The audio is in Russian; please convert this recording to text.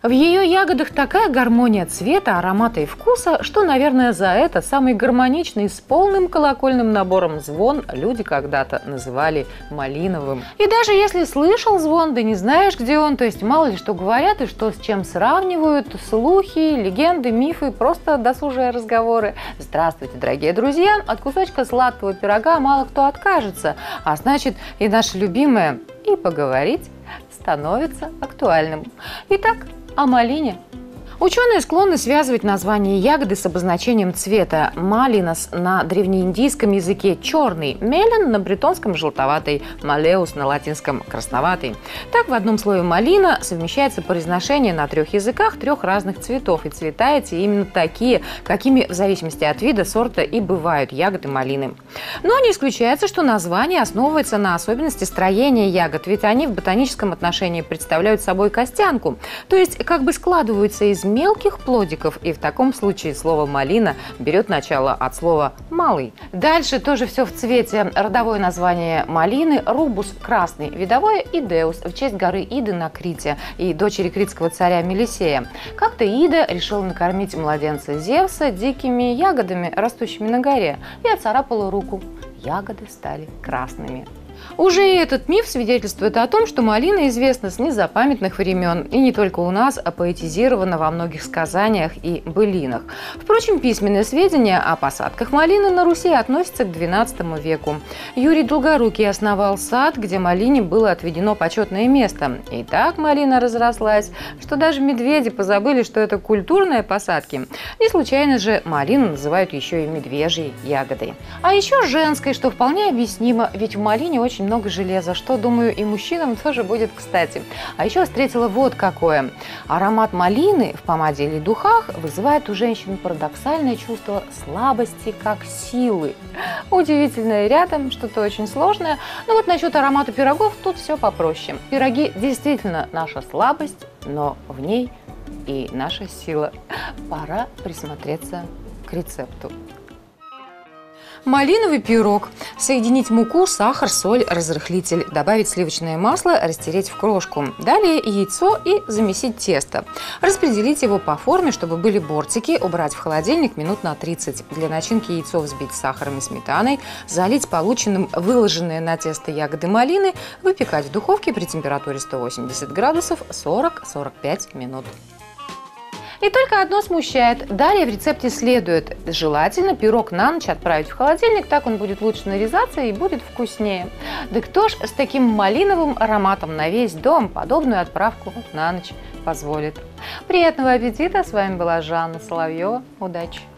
В ее ягодах такая гармония цвета, аромата и вкуса, что, наверное, за это самый гармоничный с полным колокольным набором звон люди когда-то называли малиновым. И даже если слышал звон, да не знаешь, где он, то есть мало ли что говорят и что с чем сравнивают, слухи, легенды, мифы, просто досужие разговоры. Здравствуйте, дорогие друзья! От кусочка сладкого пирога мало кто откажется, а значит и наше любимое «и поговорить» становится актуальным. Итак, о малине. Ученые склонны связывать название ягоды с обозначением цвета. Малинос на древнеиндийском языке черный, мелен на бретонском желтоватый, малеус на латинском красноватый. Так в одном слове малина совмещается произношение на 3 языках 3 разных цветов. И цвета эти именно такие, какими в зависимости от вида, сорта и бывают ягоды малины. Но не исключается, что название основывается на особенности строения ягод, ведь они в ботаническом отношении представляют собой костянку, то есть как бы складываются из мелких плодиков, и в таком случае слово «малина» берет начало от слова «малый». Дальше тоже все в цвете. Родовое название малины – рубус красный, видовое – идеус, в честь горы Иды на Крите и дочери критского царя Мелисея. Как-то Ида решила накормить младенца Зевса дикими ягодами, растущими на горе, и оцарапала руку. Ягоды стали красными. Уже и этот миф свидетельствует о том, что малина известна с незапамятных времен, и не только у нас, а поэтизирована во многих сказаниях и былинах. Впрочем, письменные сведения о посадках малины на Руси относятся к XII веку. Юрий Долгорукий основал сад, где малине было отведено почетное место. И так малина разрослась, что даже медведи позабыли, что это культурные посадки. Не случайно же малину называют еще и медвежьей ягодой. А еще женской, что вполне объяснимо, ведь в малине очень много железа, что, думаю, и мужчинам тоже будет кстати. А еще встретила вот какое. Аромат малины в помаде или духах вызывает у женщин парадоксальное чувство слабости как силы. Удивительное рядом, что-то очень сложное. Но вот насчет аромата пирогов тут все попроще. Пироги действительно наша слабость, но в ней и наша сила. Пора присмотреться к рецепту. Малиновый пирог. Соединить муку, сахар, соль, разрыхлитель, добавить сливочное масло, растереть в крошку. Далее яйцо и замесить тесто. Распределить его по форме, чтобы были бортики, убрать в холодильник минут на 30. Для начинки яйцо взбить с сахаром и сметаной, залить полученным выложенные на тесто ягоды малины, выпекать в духовке при температуре 180 градусов 40-45 минут. И только одно смущает. Далее в рецепте следует: желательно пирог на ночь отправить в холодильник, так он будет лучше нарезаться и будет вкуснее. Да кто ж с таким малиновым ароматом на весь дом подобную отправку на ночь позволит? Приятного аппетита! С вами была Жанна Соловьева. Удачи!